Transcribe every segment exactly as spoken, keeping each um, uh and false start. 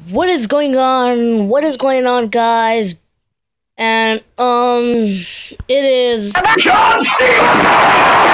What is going on? What is going on, guys? And um, it is John Cena!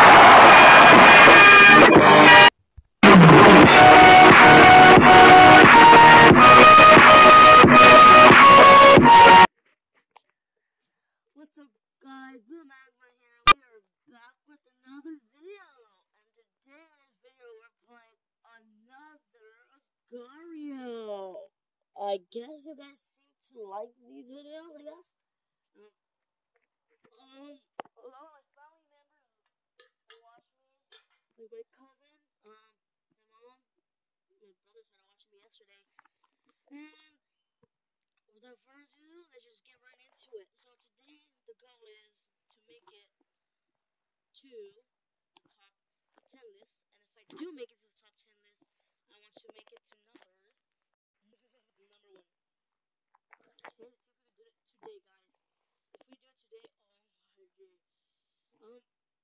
What's up, guys? Blue Magma here. We are back with another video, and today in this video we're playing another Agario. I guess you guys seem to like these videos. I guess. Um, um a lot of my family members who watch me, like my cousin, um, my mom, my brother started watching me yesterday, and without further ado, let's just get right into it. So today, the goal is to make it to the top ten list, and if I do make it to the top ten list, I want to make it to number number one. Okay, let's see if we can do it today, guys. If we do it today, oh my god. Um,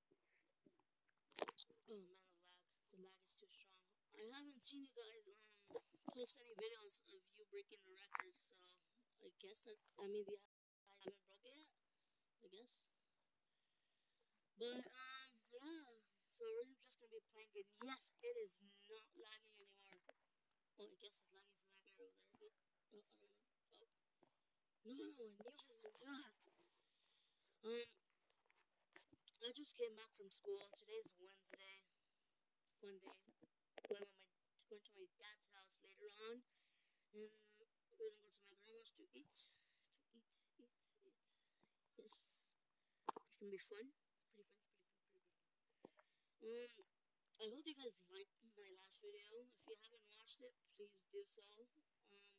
oh man, the lag. The lag is too strong. I haven't seen you guys um post any videos of you breaking the record, so I guess that that means you haven't broke it yet. I guess. But um, yeah. So we're just gonna be playing it. Yes, it is not lagging anymore. Well, I guess it's lagging for that guy over there. But oh, I don't know. Oh. No, it wasn't that. Um, I just came back from school. Today's Wednesday. Fun day. Going with my going to my dad's house later on, and we're gonna go to my grandma's to eat. To eat, eat, eat. Yes, it's gonna be fun. Pretty fun. Pretty fun. Pretty fun. Um. I hope you guys liked my last video. If you haven't watched it, please do so. Um,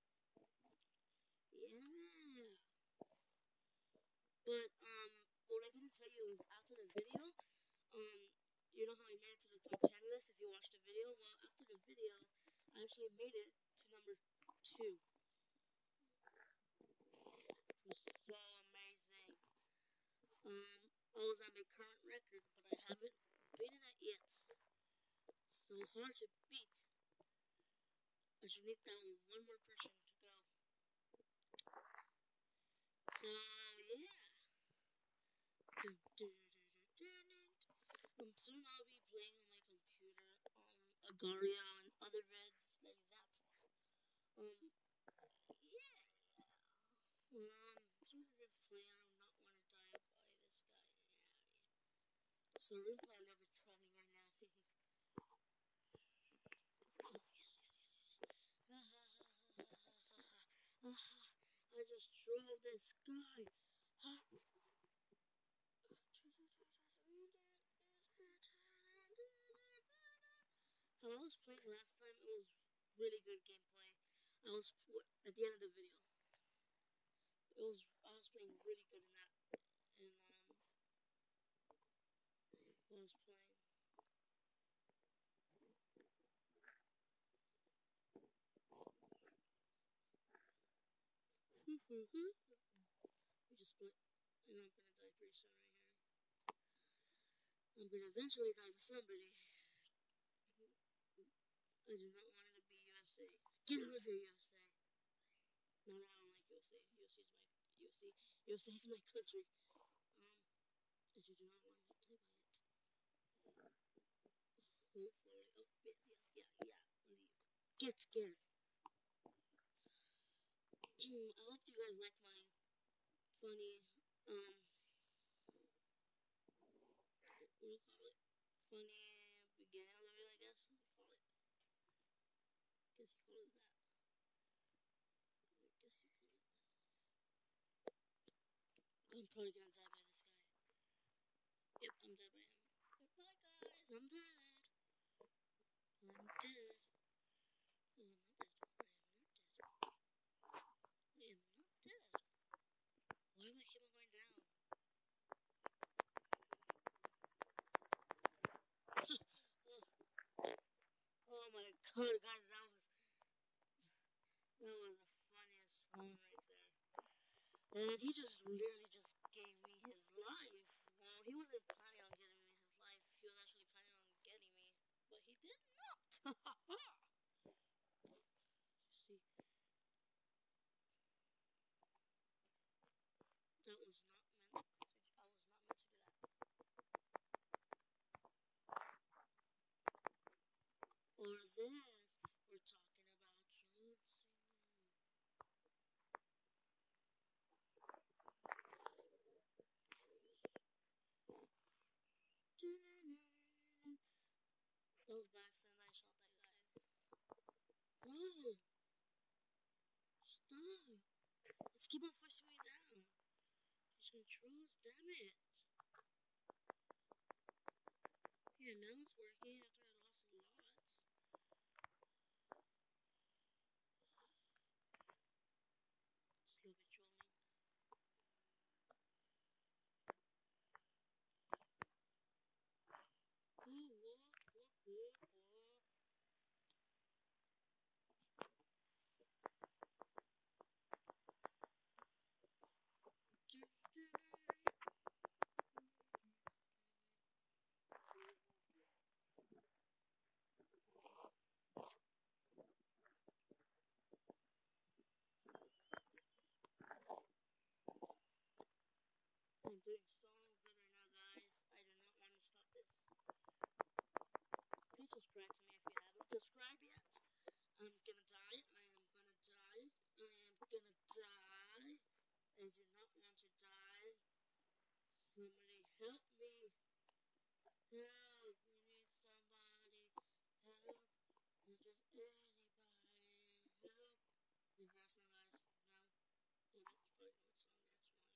yeah. But, um, what I didn't tell you is after the video, um, you know how I made it to the top ten list if you watched the video? Well, after the video, I actually made it to number two. It was so amazing. Um, I was at my current record, but I haven't beaten it yet. So hard to beat. I should make that one more person to go. So yeah. Um, soon I'll be playing on my computer, um, Agario and other reds like that. Um, yeah. Um, soon we're playing. I do not want to die by this guy. Yeah. So we're gonna play a little bit trolling right now. Oh, yes, yes, yes, yes. I just trolled this guy. How I was playing last time, it was really good gameplay. I was at the end of the video. It was I was playing really good in that, and um, I was playing. We just split, and I'm gonna die pretty soon right here. I'm gonna eventually die with somebody. I do not want it to be U S A. Get out of here, U S A. No, no, I don't like U S A. U S A is my U S A. U S A is my country. Um, I do not want to die by it. Hopefully, oh yeah, yeah, yeah, leave. Get scared. I hope you guys like my funny, um, what do you call it? Funny beginning of the video, I guess. What do you call it? Guess you call it that. I guess you call it. I'm probably gonna die by this guy. Yep, I'm dead by him. Goodbye, guys. I'm dead. I'm dead. Oh, I'm not dead. I am not dead. I am not dead. Why do I keep on going down? Oh my god, guys, that was that was the funniest moment right there. And he just literally just gave me his life. Well, he wasn't planning on giving me his life. He was actually planning on getting me, but he did not. See, this? We're talking about John Cena. That was by accident. I shot that guy. Whoa! Stop! Let's keep on forcing me down. His controls, damn it. Yeah, now it's working after I lost a lot. Slow controlling. Whoa, whoa, whoa, whoa, whoa. I'm doing so good right now, guys. I do not want to stop this. Please subscribe to me if you haven't subscribed yet. I'm gonna die. I am gonna die. I am gonna die. I do not want to die. Somebody help me. Help. We need somebody. Help. Not just anybody. Help. The rest of guys now. You probably know what song that's why.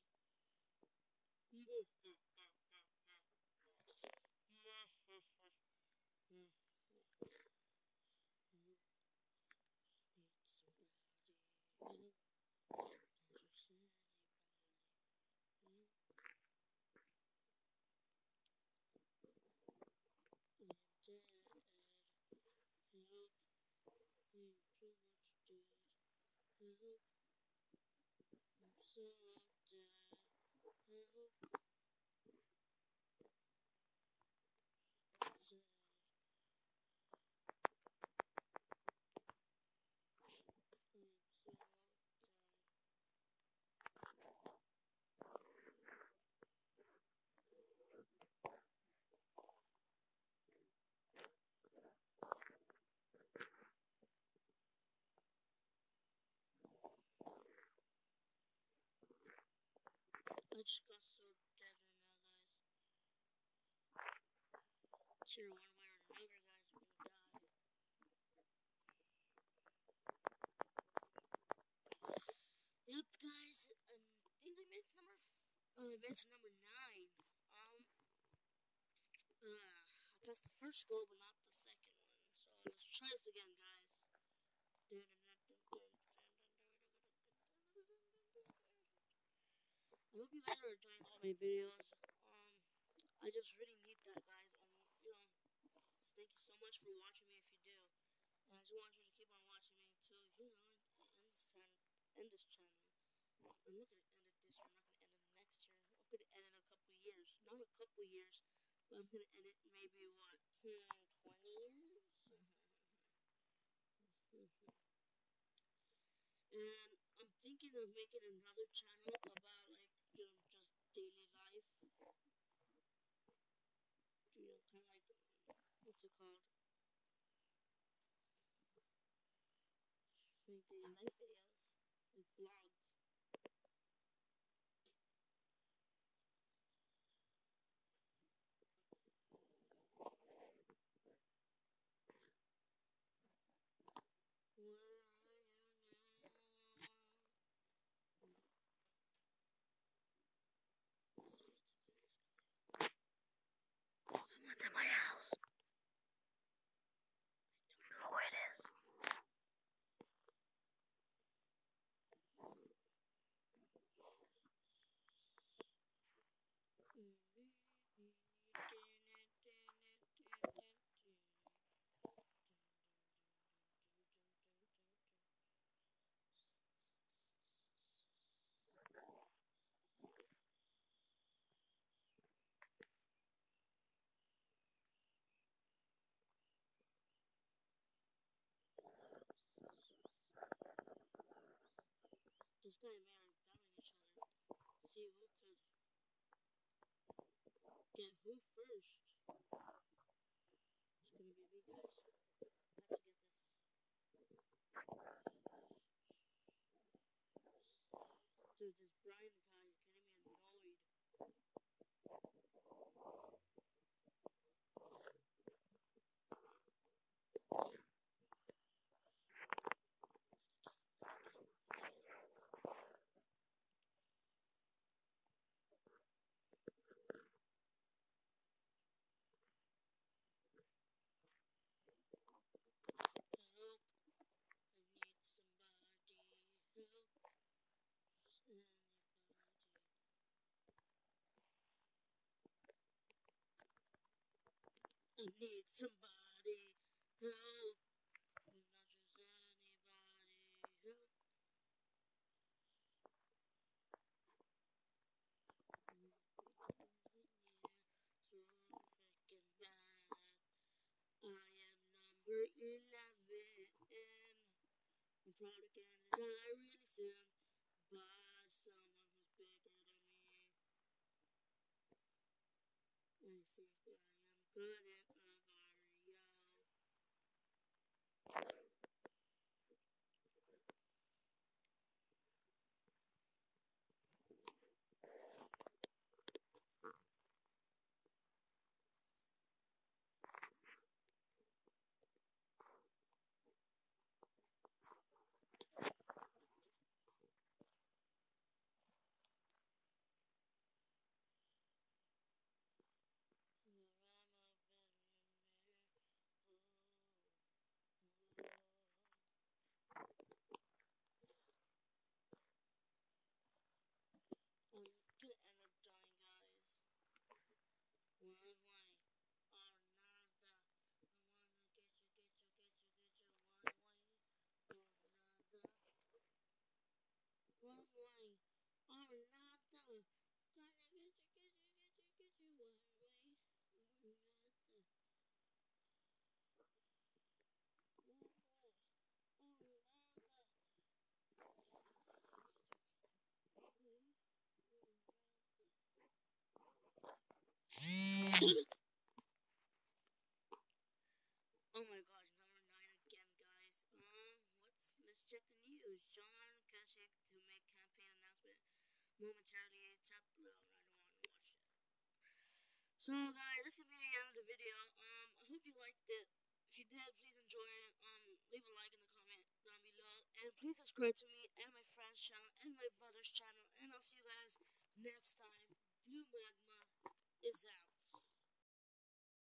Dead. Help. I'm too much dead. Help. I'm so dead. Help. Dead. I'm so dead. I just got so dead right now, guys. Sure, one way or another, guys, we're gonna die. Yep, guys. Um, I think I made it to number. Uh, I made it to number nine. Um. Uh, I passed the first goal, but not the second one. So let's try this again, guys. I hope you guys are enjoying all my videos. Um, I just really need that, guys, and you know, thank you so much for watching me. If you do, and I just want you to keep on watching me until you know end this channel. End this channel. I'm not gonna end it this year. I'm not gonna end it next year. I'm gonna end it in a couple years. Not a couple years, but I'm gonna end it maybe what, hmm, twenty years. And I'm thinking of making another channel about like you know, just daily life. You know, kind of like um, what's it called? Make daily life videos, like vlogs. Where are you now? Someone's in my house. I don't know who it is. This guy and me are battling each other. See who could get who first. It's gonna be me, guys. I have to get Dude, this Brian guy is getting me annoyed. Help. I need somebody. Help. Anybody. I need somebody. Help. Not just anybody. Help. So freaking bad. I am number eleven. I'm probably gonna die really soon by someone who's bigger than me. I think I am good at Mario. I'm gonna end up dying, guys. One way or another. I wanna get you, get you, get you, get you. One way or another. One way or another. Gonna get you, get you, get you, get you. One way or another. One way or another. Oh my gosh, number nine again, guys. Um, what's let's check the news. John Kasich to make campaign announcement momentarily. Tap loud. I don't want to watch it. So, guys, this is gonna be the end of the video. Um, I hope you liked it. If you did, please enjoy it. Um, leave a like in the comment down below, and please subscribe to me and my friend's channel and my brother's channel. And I'll see you guys next time. Blue Magma.